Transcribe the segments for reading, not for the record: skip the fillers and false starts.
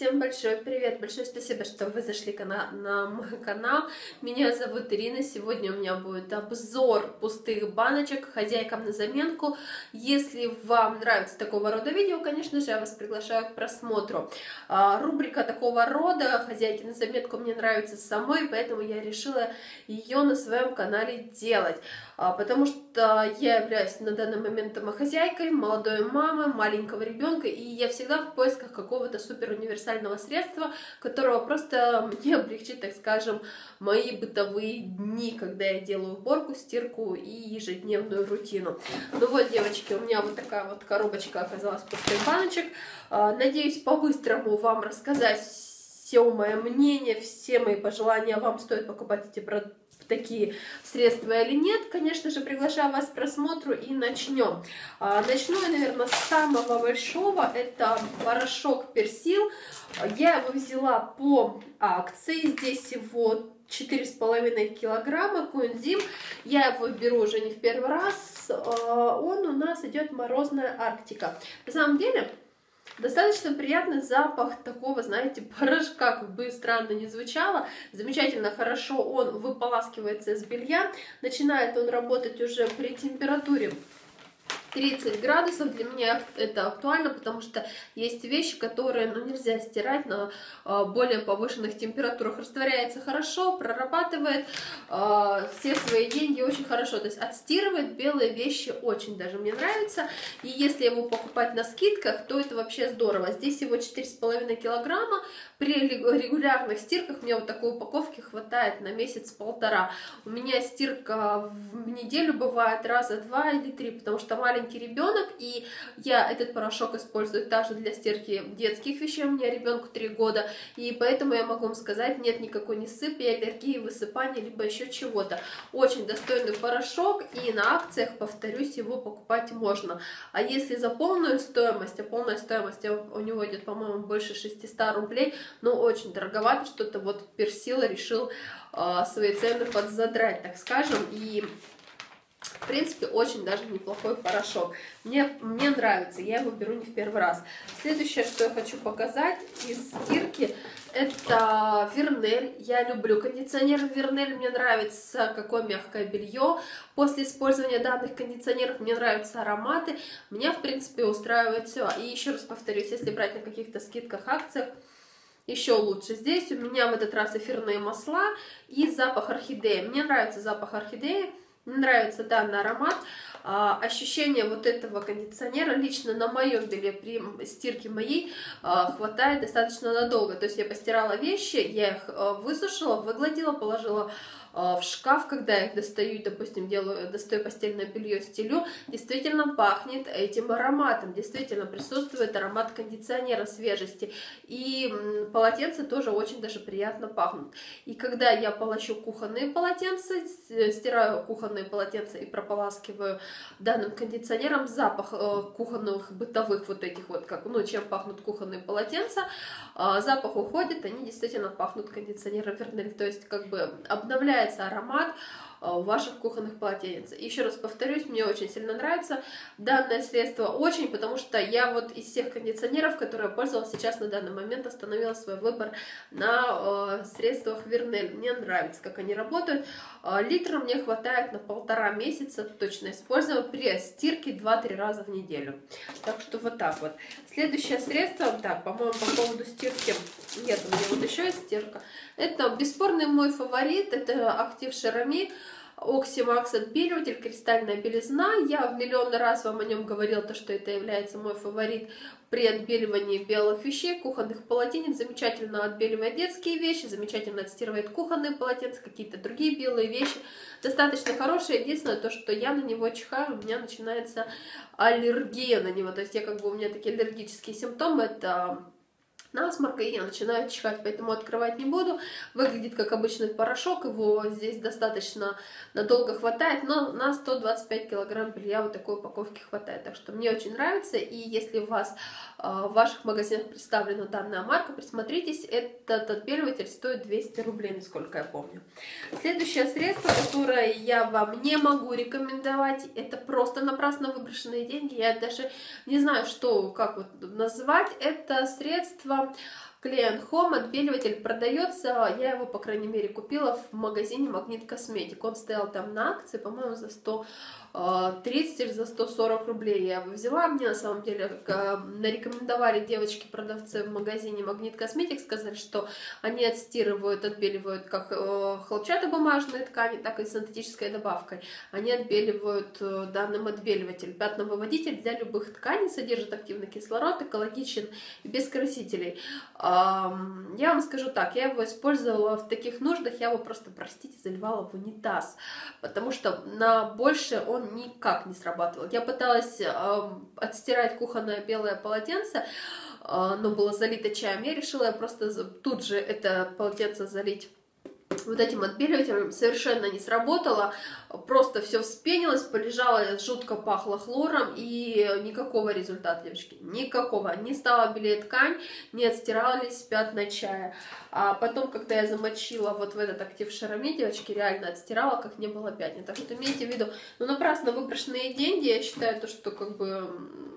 всем большой привет, большое спасибо, что вы зашли на мой канал. Меня зовут Ирина, сегодня у меня будет обзор пустых баночек хозяйкам на заменку. Если вам нравится такого рода видео, конечно же, я вас приглашаю к просмотру. Рубрика такого рода хозяйки на заметку мне нравится самой, поэтому я решила ее на своем канале делать. Потому что я являюсь на данный момент домохозяйкой, молодой мамой, маленького ребенка, и я всегда в поисках какого-то супер универсального средства, которого просто мне облегчит, так скажем, мои бытовые дни, когда я делаю уборку, стирку и ежедневную рутину. Ну вот, девочки, у меня вот такая вот коробочка оказалась пустых баночек. Надеюсь, по-быстрому вам рассказать все мое мнение, все мои пожелания, вам стоит покупать эти продукты, такие средства или нет. Конечно же, приглашаю вас к просмотру и начнем. Начну я, наверное, с самого большого. Это порошок Персил. Я его взяла по акции. Здесь всего 4,5 килограмма коэнзим. Я его беру уже не в первый раз. Он у нас идет морозная Арктика. На самом деле, достаточно приятный запах такого, знаете, порошка, как бы странно ни звучало. Замечательно хорошо он выполаскивается из белья. Начинает он работать уже при температуре 30 градусов. Для меня это актуально, потому что есть вещи, которые нельзя стирать на более повышенных температурах. Растворяется хорошо, прорабатывает все свои деньги очень хорошо. То есть отстирывает белые вещи очень даже мне нравится. И если его покупать на скидках, то это вообще здорово. Здесь всего 4,5 килограмма. При регулярных стирках мне вот такой упаковки хватает на месяц-полтора. У меня стирка в неделю бывает раза 2 или 3, потому что маленький ребенок, и я этот порошок использую также для стирки детских вещей. У меня ребенку 3 года, и поэтому я могу вам сказать, нет никакой ни сыпи, аллергии, высыпания, либо еще чего-то. Очень достойный порошок, и на акциях, повторюсь, его покупать можно. А если за полную стоимость, а полная стоимость у него идет, по-моему, больше 600 рублей, но очень дороговато, что-то вот Персил решил свои цены подзадрать, так скажем, и в принципе очень даже неплохой порошок. Мне нравится, я его беру не в первый раз. Следующее, что я хочу показать из стирки, это Вернель. Я люблю кондиционер Вернель, мне нравится, какое мягкое белье. После использования данных кондиционеров мне нравятся ароматы. Меня, в принципе, устраивает все. И еще раз повторюсь, если брать на каких-то скидках, акциях, еще лучше. Здесь у меня в этот раз эфирные масла и запах орхидеи. Мне нравится запах орхидеи, мне нравится данный аромат. Ощущение вот этого кондиционера лично на моем белье при стирке моей хватает достаточно надолго. То есть я постирала вещи, я их высушила, выгладила, положила в шкаф, когда я их достаю, допустим, достаю постельное белье, стелю, действительно пахнет этим ароматом, действительно присутствует аромат кондиционера, свежести, и полотенца тоже очень даже приятно пахнут. И когда я полощу кухонные полотенца, стираю кухонные полотенца и прополаскиваю данным кондиционером, запах кухонных бытовых вот этих вот, как, чем пахнут кухонные полотенца, запах уходит, они действительно пахнут кондиционером Вернель, то есть как бы обновляет аромат ваших кухонных полотенец. Еще раз повторюсь, мне очень сильно нравится данное средство, очень, потому что я вот из всех кондиционеров, которые я пользовалась сейчас на данный момент, остановила свой выбор на средствах Вернель. Мне нравится, как они работают. Литра мне хватает на 1,5 месяца, точно использую при стирке 2-3 раза в неделю. Так что вот так вот. Следующее средство, так, по-моему, по поводу стирки, нет, у меня вот еще есть стирка. Это бесспорный мой фаворит, это Актив Шерами. Оксимакс отбеливатель, кристальная белизна. Я в миллион раз вам о нем говорила, то, что это является мой фаворит при отбеливании белых вещей, кухонных полотенец. Замечательно отбеливает детские вещи, замечательно отстирывает кухонные полотенца, какие-то другие белые вещи. Достаточно хорошее. Единственное, то, что я на него чихаю, у меня начинается аллергия на него. То есть у меня такие аллергические симптомы, это насморк, и я начинаю чихать, поэтому открывать не буду. Выглядит как обычный порошок, его здесь достаточно надолго хватает, но на 125 килограмм белья вот такой упаковки хватает. Так что мне очень нравится, и если у вас в ваших магазинах представлена данная марка, присмотритесь, этот отбеливатель стоит 200 рублей, насколько я помню. Следующее средство, которое я вам не могу рекомендовать, это просто напрасно выброшенные деньги, я даже не знаю, как вот назвать, это средство Clean Home, отбеливатель продается, я его, по крайней мере, купила в магазине Магнит Косметик. Он стоял там на акции, по-моему, за 130 или за 140 рублей я его взяла. Мне, на самом деле, нарекомендовали девочки-продавцы в магазине Магнит Косметик, сказали, что они отстирывают, отбеливают как хлопчатобумажные ткани, так и синтетической добавкой. Они отбеливают данным отбеливателем. Пятновыводитель для любых тканей, содержит активный кислород, экологичен и без красителей. Я вам скажу так, я его использовала в таких нуждах, я его просто, простите, заливала в унитаз, потому что на больше он никак не срабатывал. Я пыталась отстирать кухонное белое полотенце, оно было залито чаем, я решила просто тут же это полотенце залить вот этим отбеливателем, совершенно не сработало, просто все вспенилось, полежало, жутко пахло хлором, и никакого результата, девочки, никакого. Не стала белее ткань, не отстирались пятна чая. А потом, когда я замочила вот в этот актив Шарами, девочки, реально отстирала, как не было пятен. Так что имейте в виду, ну напрасно выброшенные деньги, я считаю, то, что как бы...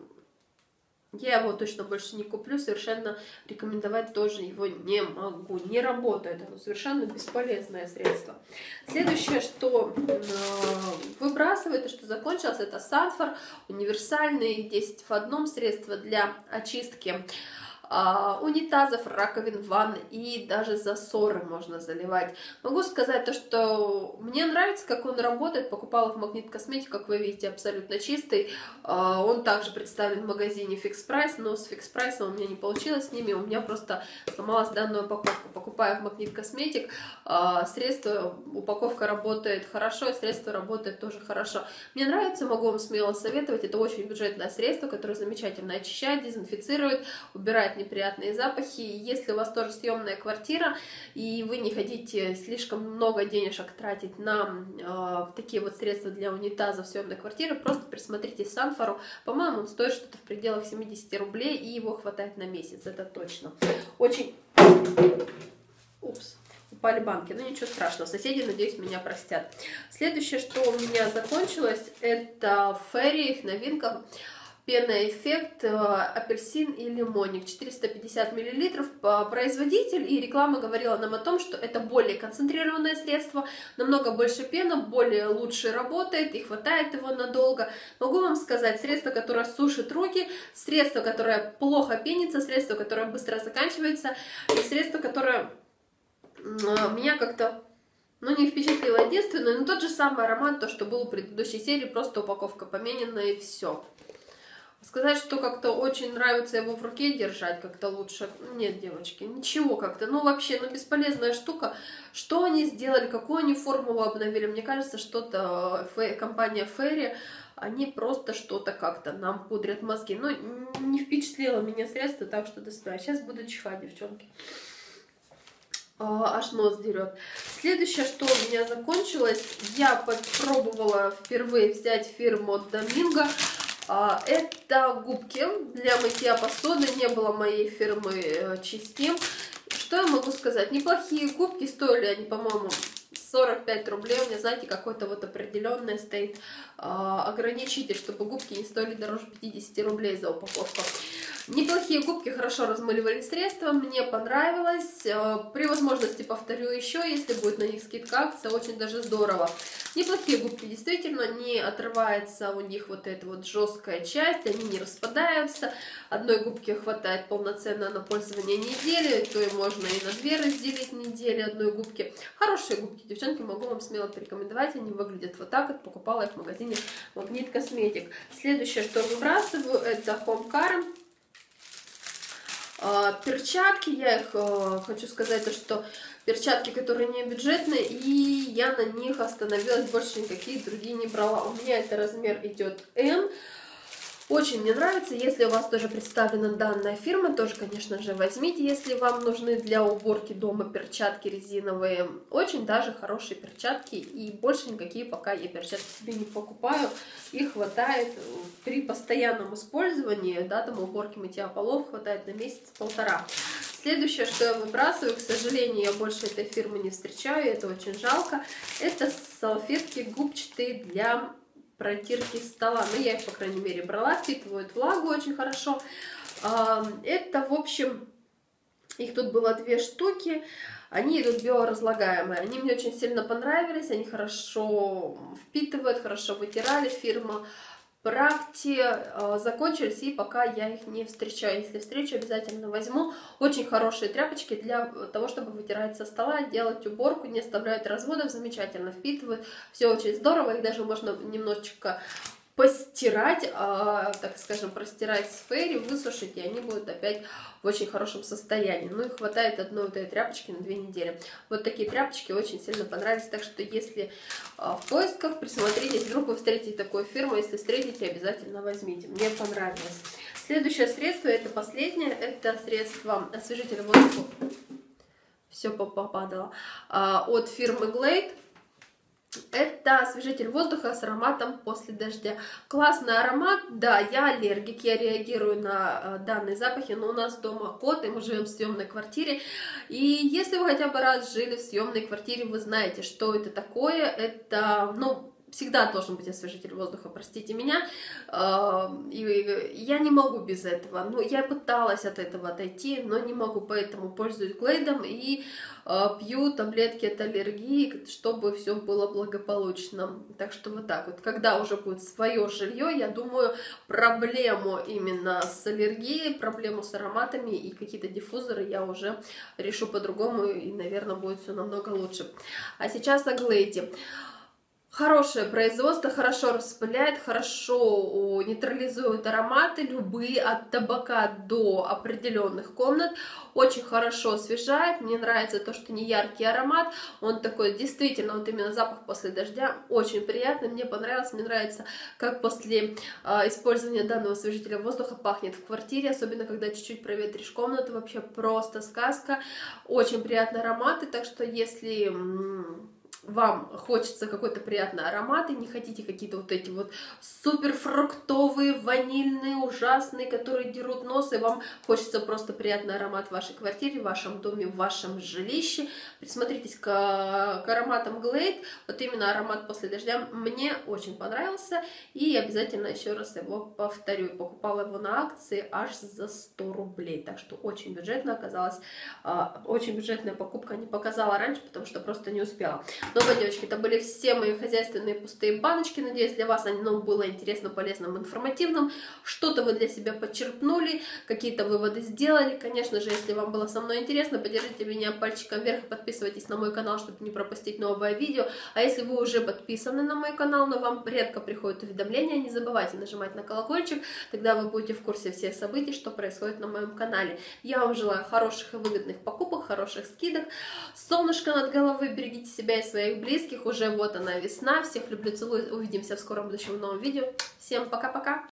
Я его точно больше не куплю, совершенно рекомендовать тоже его не могу, не работает, оно совершенно бесполезное средство. Следующее, что выбрасывает и что закончилось, это Санфор, универсальный 10 в одном средство для очистки унитазов, раковин, ванн и даже засоры можно заливать. Могу сказать то, что мне нравится, как он работает. Покупала в Магнит Косметик, как вы видите, абсолютно чистый. Он также представлен в магазине Fix Price, но с Fix Price у меня не получилось с ними, у меня просто сломалась данная упаковка. Покупая в Магнит Косметик, средство, упаковка работает хорошо, средство работает тоже хорошо. Мне нравится, могу вам смело советовать. Это очень бюджетное средство, которое замечательно очищает, дезинфицирует, убирает неприятные запахи. Если у вас тоже съемная квартира и вы не хотите слишком много денежек тратить на такие вот средства для унитаза в съемной квартире, просто присмотритесь к Санфору. По-моему, он стоит что-то в пределах 70 рублей, и его хватает на месяц, это точно. Очень... Упс. Упали банки, но ничего страшного, соседи, надеюсь, меня простят. Следующее, что у меня закончилось, это Фейри, их новинка. Пенный эффект, апельсин и лимонник, 450 мл. Производитель и реклама говорила нам о том, что это более концентрированное средство, намного больше пена, более лучше работает и хватает его надолго. Могу вам сказать, средство, которое сушит руки, средство, которое плохо пенится, средство, которое быстро заканчивается, и средство, которое меня как-то... Ну, не впечатлило единственное, но тот же самый аромат, то, что был в предыдущей серии, просто упаковка поменена и все. Сказать, что как-то очень нравится его в руке держать, как-то лучше. Нет, девочки, ничего как-то. Ну, вообще, ну, бесполезная штука. Что они сделали, какую они формулу обновили? Мне кажется, что-то компания Фейри, они просто что-то как-то нам пудрят мозги. Ну, не впечатлило меня средство, так что до свидания. Сейчас буду чихать, девчонки. Аж нос дерет. Следующее, что у меня закончилось, я попробовала впервые взять фирму Доминго. Это губки для мытья посуды, не было моей фирмы Чистим. Что я могу сказать? Неплохие губки, стоили они, по-моему, 45 рублей. У меня, знаете, какой-то вот определенный стоит ограничитель, чтобы губки не стоили дороже 50 рублей за упаковку. Неплохие губки, хорошо размыливали средства, мне понравилось. При возможности повторю еще, если будет на них скидка, акция, очень даже здорово. Неплохие губки, действительно, не отрывается у них вот эта вот жесткая часть, они не распадаются. Одной губки хватает полноценно на пользование недели, то и можно и на 2 разделить недели одной губки. Хорошие губки, девчонки, могу вам смело порекомендовать, они выглядят вот так, вот покупала их в магазине Магнит Косметик. Следующее, что выбрасываю, это Home Care. Перчатки, я их хочу сказать, что перчатки, которые не бюджетные, и я на них остановилась, больше никакие другие не брала. У меня это размер идет М. Очень мне нравится. Если у вас тоже представлена данная фирма, тоже, конечно же, возьмите, если вам нужны для уборки дома перчатки резиновые. Очень даже хорошие перчатки, и больше никакие пока я перчатки себе не покупаю. Их хватает при постоянном использовании, да, там уборки, мытья полов хватает на месяц-полтора. Следующее, что я выбрасываю, к сожалению, я больше этой фирмы не встречаю, это очень жалко, это салфетки губчатые для протирки стола. Ну, я их, по крайней мере, брала, впитывают влагу очень хорошо. Это, в общем, Их тут было 2 штуки. Они идут биоразлагаемые. Они мне очень сильно понравились. Они хорошо впитывают, хорошо вытирали. Фирма Практи закончились, и пока я их не встречаю. Если встречу, обязательно возьму. Очень хорошие тряпочки для того, чтобы вытирать со стола, делать уборку, не оставляют разводов, замечательно впитывают. Все очень здорово, их даже можно немножечко постирать, так скажем, простирать с фейри, высушить, и они будут опять в очень хорошем состоянии. Ну и хватает одной вот этой тряпочки на 2 недели. Вот такие тряпочки очень сильно понравились, так что если в поисках, присмотритесь, вдруг вы встретите такую фирму, если встретите, обязательно возьмите. Мне понравилось. Следующее средство, это последнее, это средство освежитель воздуха. Все попадало. От фирмы Glade. Это освежитель воздуха с ароматом после дождя. Классный аромат. Да, я аллергик, я реагирую на данные запахи, но у нас дома кот, и мы живем в съемной квартире. И если вы хотя бы раз жили в съемной квартире, вы знаете, что это такое. Это, ну, всегда должен быть освежитель воздуха, простите меня. И я не могу без этого. Ну, я пыталась от этого отойти, но не могу, поэтому пользуюсь Глейдом и пью таблетки от аллергии, чтобы все было благополучно. Так что вот так вот. Когда уже будет свое жилье, я думаю, проблему именно с аллергией, проблему с ароматами и какие-то диффузоры я уже решу по-другому, и, наверное, будет все намного лучше. А сейчас о Глейде. Хорошее производство, хорошо распыляет, хорошо нейтрализует ароматы, любые, от табака до определенных комнат. Очень хорошо освежает. Мне нравится то, что не яркий аромат. Он такой, действительно, вот именно запах после дождя очень приятный. Мне понравилось. Мне нравится, как после использования данного освежителя воздуха пахнет в квартире. Особенно, когда чуть-чуть проветришь комнату. Вообще просто сказка. Очень приятные ароматы. Так что, если вам хочется какой-то приятный аромат и не хотите какие-то вот эти вот супер фруктовые, ванильные, ужасные, которые дерут нос, и вам хочется просто приятный аромат в вашей квартире, в вашем доме, в вашем жилище, присмотритесь к ароматам Glade. Вот именно аромат после дождя мне очень понравился, и обязательно еще раз его повторю. Покупала его на акции аж за 100 рублей, так что очень бюджетно оказалось, очень бюджетная покупка, не показала раньше, потому что просто не успела. Ну, девочки, это были все мои хозяйственные пустые баночки. Надеюсь, для вас оно было интересно, полезным, информативным. Что-то вы для себя подчерпнули, какие-то выводы сделали. Конечно же, если вам было со мной интересно, поддержите меня пальчиком вверх и подписывайтесь на мой канал, чтобы не пропустить новое видео. А если вы уже подписаны на мой канал, но вам редко приходят уведомления, не забывайте нажимать на колокольчик, тогда вы будете в курсе всех событий, что происходит на моем канале. Я вам желаю хороших и выгодных покупок, хороших скидок. Солнышко над головой, берегите себя и своих близких. Уже вот она, весна. Всех люблю, целую. Увидимся в скором будущем в новом видео. Всем пока-пока.